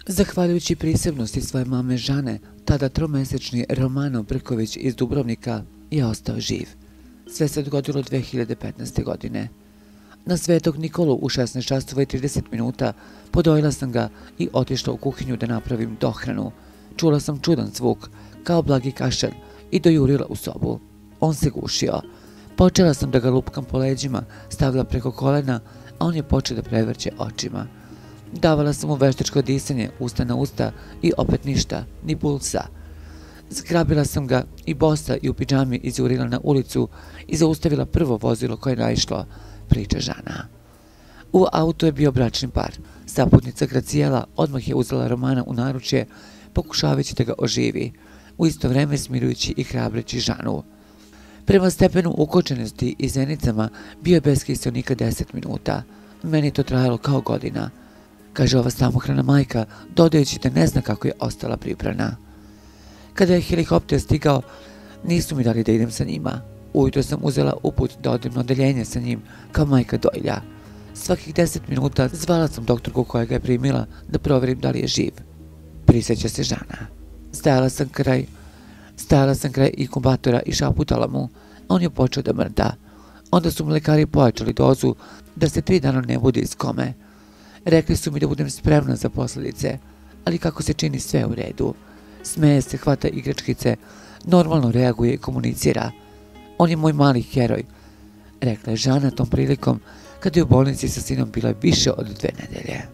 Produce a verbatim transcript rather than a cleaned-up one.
Zahvaljujući prisebnosti svoje mame Žane, tada tromesečni Romano Brković iz Dubrovnika je ostao živ. Sve se dogodilo dve hiljade petnaeste. godine. Na Svetog Nikolu u šesnaest časova i trideset minuta podojila sam ga i otišla u kuhinju da napravim dohranu. Čula sam čudan zvuk, kao blagi kašalj, i dojurila u sobu. On se gušio. Počela sam da ga lupkam po leđima, stavila preko kolena, a on je počeo da prevrće očima. Davala sam mu veštačko disanje, usta na usta, i opet ništa, ni pulsa. Zgrabila sam ga i bosa i u pidžami izjurila na ulicu i zaustavila prvo vozilo koje je naišlo, priča Žana. U autu je bio bračni par. Saputnica Gracijela odmah je uzela Romana u naručje, pokušavajući da ga oživi, u isto vreme smirujući i hrabreći Žanu. Prema stepenu ukočenosti i zenicama bio je bez kiseonika deset minuta. Meni je to trajalo kao godina, kaže ova samohrana majka, dodajući da ne zna kako je ostala priprana. Kada je helikopter stigao, nisu mi dali da idem sa njima. Ujutro sam uzela uput da odem na odeljenje sa njim, kao majka dojilja. Svakih deset minuta zvala sam doktorku koja ga je primila da proverim da li je živ. Prisjeća se Žana. Stajala sam kraj, stajala sam kraj inkubatora i šaputala mu. On je počeo da mrda. Onda su mu lekari pojačali dozu da se tri dana ne bude iz kome. Rekli su mi da budem spremna za posljedice, ali kako se čini sve u redu. Smeje se, hvata igračkice, normalno reaguje i komunicira. On je moj mali heroj, rekla je Žana tom prilikom kada je u bolnici sa sinom bila više od dve nedelje.